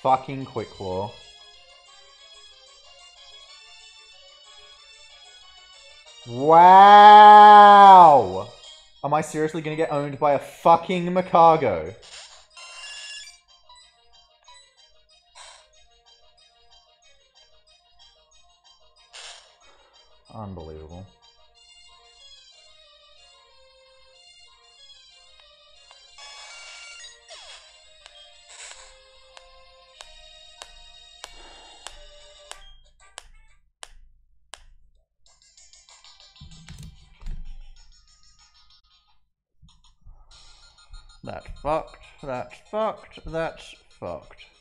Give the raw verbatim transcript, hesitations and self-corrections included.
fucking Quick Claw. Wow! Am I seriously gonna get owned by a fucking Macago? Unbelievable. That's fucked, that's fucked, that's fucked.